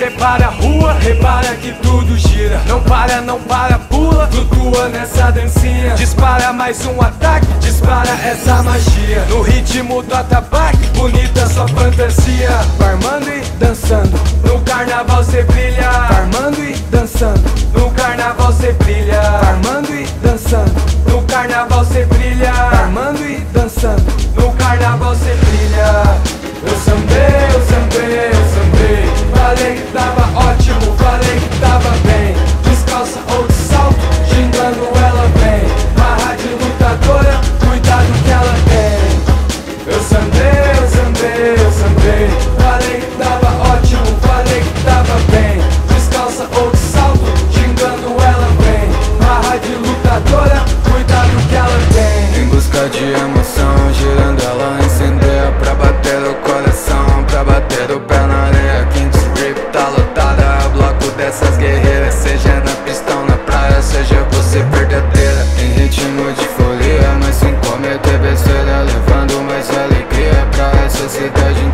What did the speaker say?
repara a rua, repara que tudo gira. Não para, não para, pula, flutua nessa dancinha. Dispara mais um ataque, dispara essa magia. No ritmo do atabaque, bonita sua fantasia. Farmando e dançando, no carnaval cê brilha. Farmando e dançando, no carnaval cê brilha. Farmando e dançando, no carnaval cê brilha. Farmando e dançando, no carnaval cê brilha. Eu sambei, eu sambei, eu sambei. Falei que tava ótimo, falei que tava bem. Descalça ou de salto, xingando ela vem. Marra de lutadora, cuidado que ela tem. Eu sambei, eu sambei, eu sambei. Falei que tava ótimo, falei que tava bem. Descalça ou de salto, xingando ela vem. Marra de lutadora, cuidado que ela tem. Em busca de emoção, girando ela incendeia. Pra bater o coração, pra bater o pé na areia. Quinto Strip tá lotada, bloco dessas guerreiras. Seja na pista ou na praia, seja você verdadeira. Em ritmo de folia, mas sem cometer besteira. Levando mais alegria pra essa cidade